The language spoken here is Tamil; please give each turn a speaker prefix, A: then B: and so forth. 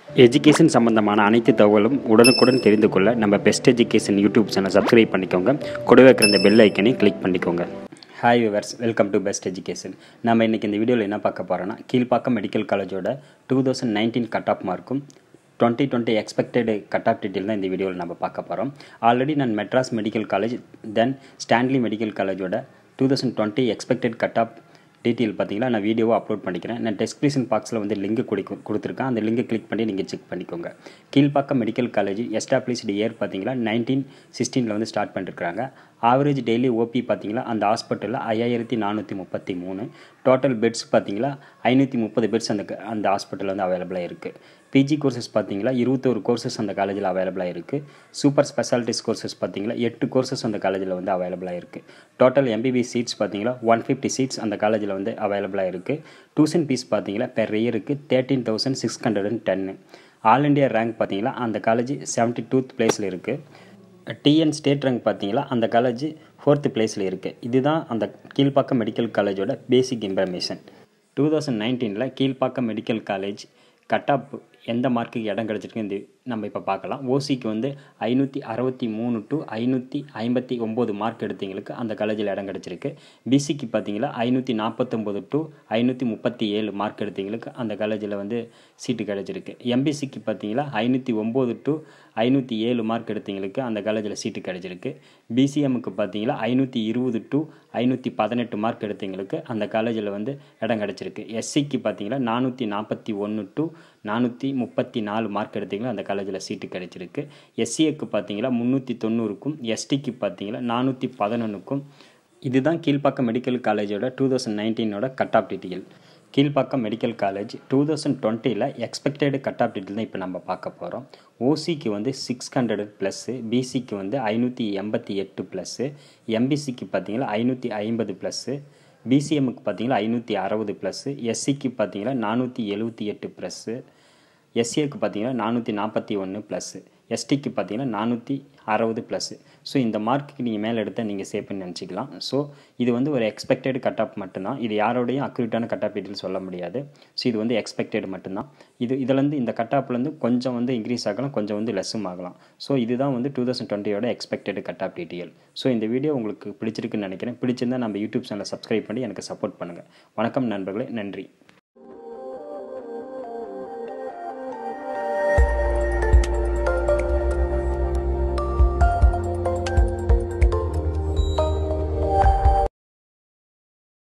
A: எஜுகேஷன் சம்பந்தமான அனைத்து தகவலும் உடனுக்குடன் தெரிந்து கொள்ள நம்ம best education YouTube channel subscribe பண்ணிக்கோங்க. கூடவே இருக்கிற இந்த பெல் ஐக்கனை கிளிக் பண்ணிக்கோங்க. Hi viewers, welcome to best education. நம்ம இன்றைக்கி இந்த வீடியோவில் என்ன பார்க்க போகிறோன்னா, கீழ்ப்பாக்கம் மெடிக்கல் காலேஜோட 2019 கட் ஆஃப் மார்க்கும் 2020 எக்ஸ்பெக்டட் கட் ஆஃப் டீட்டெயில் தான் இந்த வீடியோவில் நம்ம பார்க்க போகிறோம். ஆல்ரெடி நான் Madras medical college then Stanley medical காலேஜோட 2020 எக்ஸ்பெக்டட் கட் ஆஃப் டீட்டெயில் பார்த்தீங்கன்னா நான் வீடியோவை அப்லோட் பண்ணிக்கிறேன். நான் டெஸ்கிரிப்ஷன் பாக்ஸில் வந்து லிங்க் கொடுத்துருக்கேன். அந்த லிங்கை கிளிக் பண்ணி நீங்கள் செக் பண்ணிக்கோங்க. Kilpauk medical college established year பார்த்தீங்கன்னா 1916 வந்து ஸ்டார்ட் பண்ணிருக்காங்க. ஆவரேஜ் டெய்லி ஓபி பார்த்தீங்கன்னா அந்த ஹாஸ்பிட்டலில் 5433. டோட்டல் பெட்ஸ் பார்த்தீங்கன்னா 530 பெட்ஸ் அந்த ஹாஸ்பிட்டலில் வந்து அவைலபிளாக இருக்குது. பிஜி கோர்சஸ் பார்த்தீங்கன்னா 21 கோர்சஸ் அந்த காலேஜில் அவைலபிளாக இருக்குது. சூப்பர் ஸ்பெஷாலிட்டிஸ் கோர்சஸ் பார்த்தீங்கன்னா 8 கோர்சஸ் அந்த காலேஜில் வந்து அவைலபிளாக இருக்குது. டோட்டல் எம்பிபிஎஸ் சீட்ஸ் பார்த்தீங்கன்னா 150 சீட்ஸ் அந்த காலேஜில் வந்து அவைலபிளாக இருக்குது. டியூஷன் ஃபீஸ் பார்த்தீங்கன்னா பெர் இயருக்கு 13,610. ஆல் இண்டியா ரேங்க் பார்த்தீங்கன்னா அந்த காலேஜ் 72th பிளேஸில் இருக்குது. டிஎன் ஸ்டேட் ரேங்க் பார்த்தீங்கன்னா அந்த காலேஜ் 4th பிளேஸில் இருக்குது. இதுதான் அந்த கீழ்ப்பாக்கம் மெடிக்கல் காலேஜோட basic information. 2019 Kilpauk medical college cut off எந்த மார்க்குக்கு இடம் கிடச்சிருக்கு இந்த நம்ம இப்போ பார்க்கலாம். ஓசிக்கு வந்து 563 to 559 மார்க் எடுத்தவங்களுக்கு அந்த காலேஜில் இடம் கிடச்சிருக்கு. பிசிக்கு பார்த்தீங்கன்னா 549 to 537 மார்க் எடுத்தவங்களுக்கு அந்த காலேஜில் வந்து சீட்டு கிடச்சிருக்கு. எம்பிசிக்கு பார்த்தீங்கன்னா 509 to 507 மார்க் எடுத்தவங்களுக்கு அந்த காலேஜில் சீட்டு கிடச்சிருக்கு. பிசிஎம்முக்கு பார்த்தீங்கன்னா 520 to 518 மார்க் எடுத்தவங்களுக்கு அந்த காலேஜில் வந்து இடம் கிடச்சிருக்கு. எஸ்சிக்கு பார்த்தீங்கன்னா 441 to 434 மார்க் எடுத்தீங்கன்னா அந்த காலேஜில் சீட்டு கிடைச்சிருக்கு. எஸ்சிஏக்கு பார்த்தீங்கன்னா 390க்கும் எஸ்டிக்கு பார்த்தீங்கன்னா 411க்கும். இதுதான் கீழ்ப்பாக்கம் மெடிக்கல் காலேஜோட 2019 cut off detail. Kilpauk medical college 2020 expected cut off detail தான் இப்போ நம்ம பார்க்க போகிறோம். ஓசிக்கு வந்து 600 ப்ளஸ்ஸு, பிசிக்கு வந்து 588 ப்ளஸ்ஸு, எம்பிசிக்கு பார்த்தீங்கன்னா 550 ப்ளஸ்ஸு, பிசிஎம்முக்கு பார்த்தீங்கன்னா 560 ப்ளஸ்ஸு, எஸ்சிக்கு பார்த்தீங்கன்னா 478 ப்ளஸ்ஸு, எஸ்சிஏக்கு பார்த்தீங்கன்னா 441 ப்ளஸ்ஸு, எஸ்டிக்கு பார்த்தீங்கன்னா 460 ப்ளஸ்ஸு. ஸோ இந்த மார்க்குக்கு நீங்கள் மேலே எடுத்தால் நீங்கள் சேஃப்னு நினச்சிக்கலாம். ஸோ இது வந்து ஒரு எக்ஸ்பெக்டட் கட் ஆஃப் மட்டும்தான். இது யாரோடையும் அக்யூரேட்டான கட் ஆஃப் டீட்டெயில் சொல்ல முடியாது. ஸோ இது வந்து எக்ஸ்பெக்டட் மட்டும்தான். இதுலேருந்து இந்த கட் ஆஃப்லேருந்து கொஞ்சம் வந்து இன்க்ரீஸ் ஆகலாம், கொஞ்சம் வந்து லெஸ்ஸும் ஆகலாம். ஸோ இதுதான் வந்து 2020 expected cut off detail. So இந்த வீடியோ உங்களுக்கு பிடிச்சிருக்குன்னு நினைக்கிறேன். பிடிச்சிருந்தால் நம்ம யூடியூப் சேனலை சப்ஸ்கிரைப் பண்ணி எனக்கு சப்போர்ட் பண்ணுங்கள். வணக்கம் நண்பர்களே, நன்றி.